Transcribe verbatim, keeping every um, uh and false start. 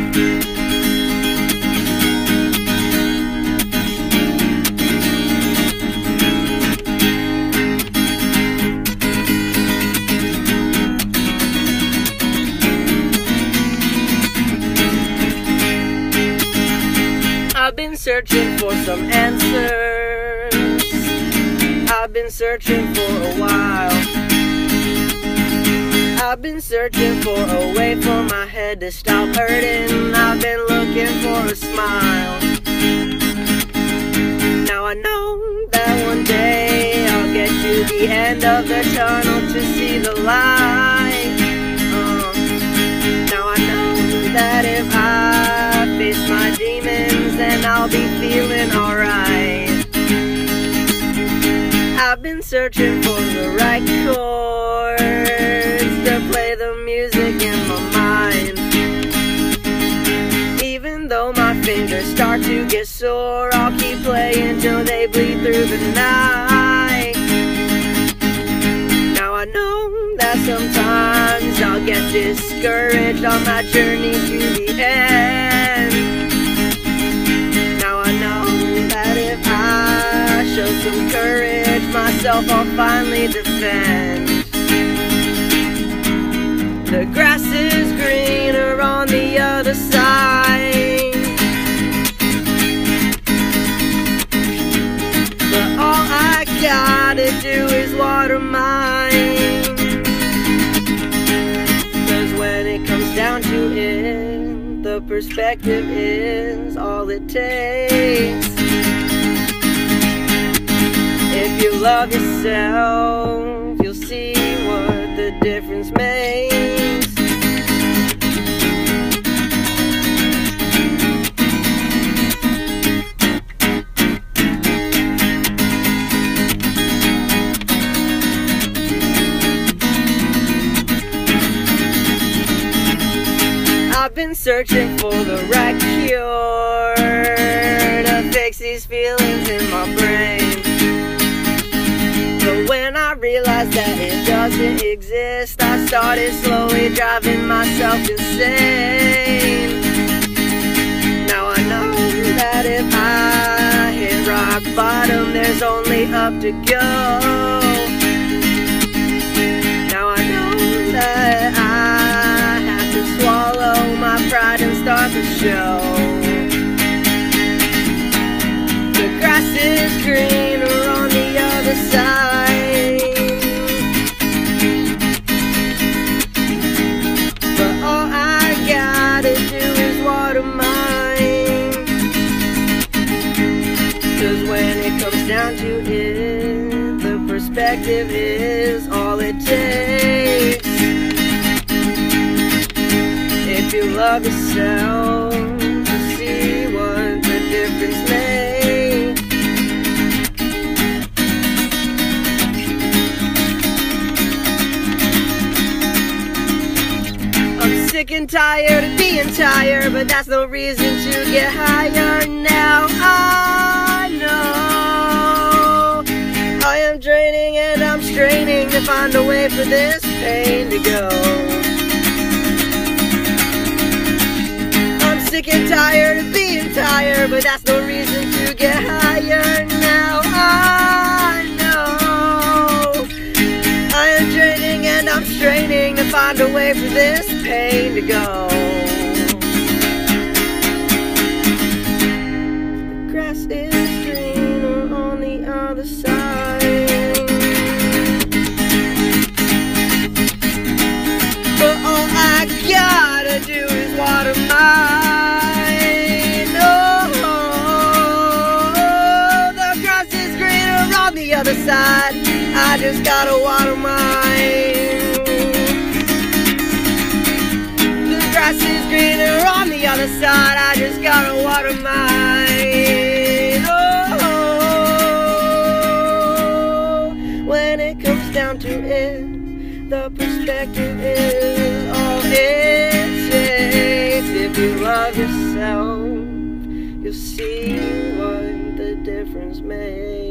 I've been searching for some answers. I've been searching for a while. I've been searching for a way for my head to stop hurting. I've been looking for a smile. Now I know that one day I'll get to the end of the tunnel to see the light. uh, Now I know that if I face my demons, then I'll be feeling alright. I've been searching for the right chords to play the music in my mind. Even though my fingers start to get sore, I'll keep playing till they bleed through the night. Now I know that sometimes I'll get discouraged on my journey to the end. Now I know that if I show some courage, myself I'll finally defend. The grass is greener on the other side, but all I gotta do is water mine. Cause when it comes down to it, the perspective is all it takes. If you love yourself, you'll see what the difference makes. I've been searching for the right cure to fix these feelings in my brain. But when I realized that it doesn't exist, I started slowly driving myself insane. Now I know that if I hit rock bottom, there's only up to go. Now I know that I have to swallow my pride and start the show. The grass is greener on the other side, but all I gotta do is water mine. Cause when it comes down to it, the perspective is all it takes. If you love yourself, you'll see what the difference makes. I'm sick and tired of being tired, but that's no reason to get higher. Now I know I am draining and I'm straining to find a way for this pain to go. Sick and tired of being tired, but that's no reason to get higher. Now I know I am draining and I'm straining to find a way for this pain to go. The grass is greener on the other side, but all I gotta do is water mine. The other side, I just gotta water mine. The grass is greener on the other side, I just gotta water mine. Oh, when it comes down to it, the perspective is all it takes. If you love yourself, you'll see what the difference makes.